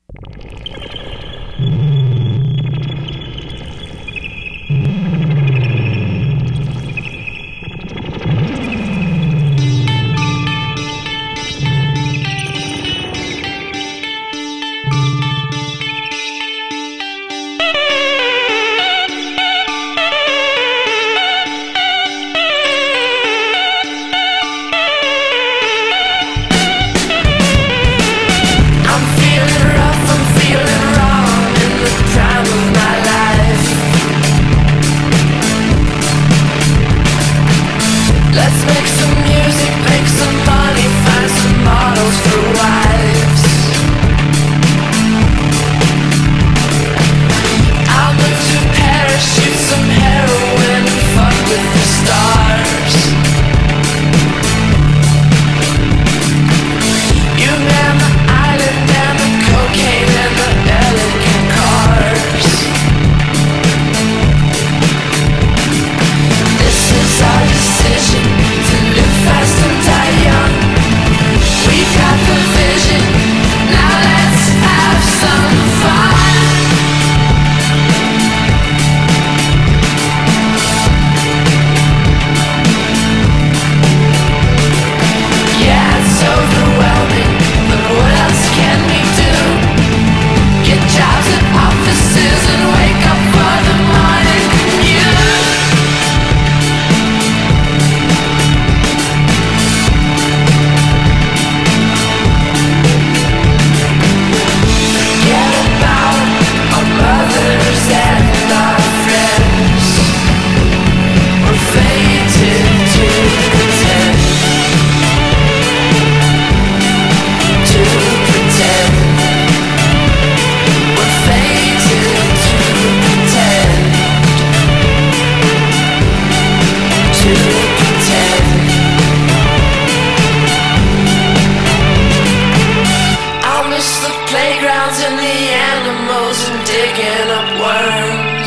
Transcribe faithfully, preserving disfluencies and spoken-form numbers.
Let's make some music, make some money, find some models for wives. I'll move to Paris, shoot some heroin, and fuck with the stars. You man the island and the cocaine and the elegant cars. This is our decision, to live fast and die young. We've got the vision, now let's have some fun. Yeah, it's overwhelming, but what else can we do? Get jobs at offices and wake up for the morning commute. Forget about our mothers and our friends. We're fated to pretend, to pretend. We're fated to pretend, to pretend. I'll miss the playgrounds and the animals and digging up worms.